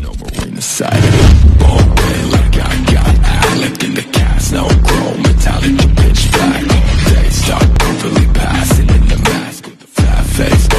no marina sight. All day like I got Alec in the cast, no chrome, metallic to pitch black. All day, start perfectly passing in the mask with a flat face.